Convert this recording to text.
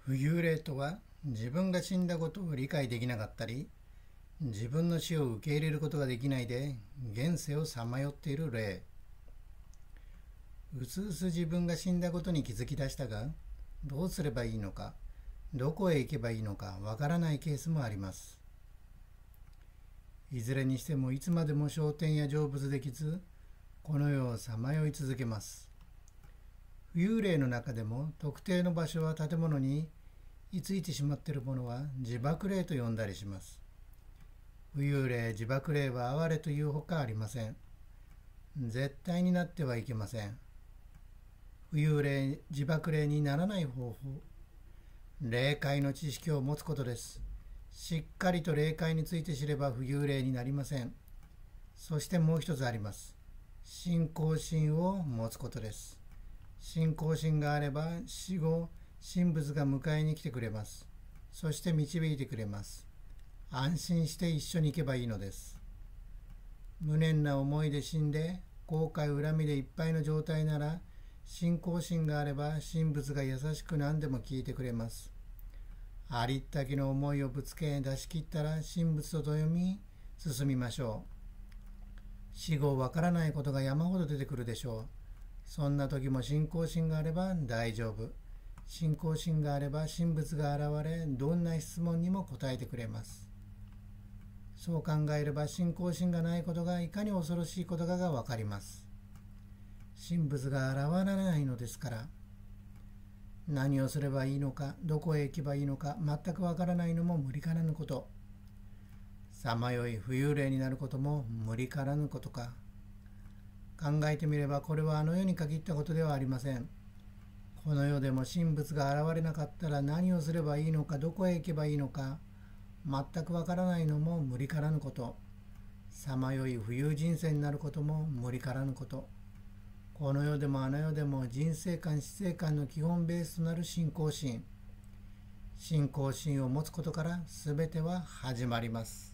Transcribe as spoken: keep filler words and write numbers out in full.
浮遊霊とは、自分が死んだことを理解できなかったり、自分の死を受け入れることができないで現世をさまよっている霊。うすうす自分が死んだことに気づき出したが、どうすればいいのか、どこへ行けばいいのかわからないケースもあります。いずれにしてもいつまでも昇天や成仏できず、この世をさまよい続けます。浮遊霊の中でも特定の場所は建物に居ついてしまっているものは自爆霊と呼んだりします。浮遊霊、自爆霊は哀れというほかありません。絶対になってはいけません。浮遊霊、自爆霊にならない方法。霊界の知識を持つことです。しっかりと霊界について知れば浮遊霊になりません。そしてもう一つあります。信仰心を持つことです。信仰心があれば死後、神仏が迎えに来てくれます。そして導いてくれます。安心して一緒に行けばいいのです。無念な思いで死んで、後悔恨みでいっぱいの状態なら、信仰心があれば神仏が優しく何でも聞いてくれます。ありったけの思いをぶつけ出し切ったら神仏とと読み進みましょう。死後わからないことが山ほど出てくるでしょう。そんな時も信仰心があれば大丈夫。信仰心があれば神仏が現れ、どんな質問にも答えてくれます。そう考えれば信仰心がないことがいかに恐ろしいことかがわかります。神仏が現れないのですから。何をすればいいのか、どこへ行けばいいのか、全くわからないのも無理からぬこと。さまよい浮遊霊になることも無理からぬことか。考えてみればこれはあの世に限ったことではありません。この世でも神仏が現れなかったら何をすればいいのか、どこへ行けばいいのか、全くわからないのも無理からぬこと。さまよい浮遊人生になることも無理からぬこと。この世でもあの世でも人生観、死生観の基本ベースとなる信仰心。信仰心を持つことから全ては始まります。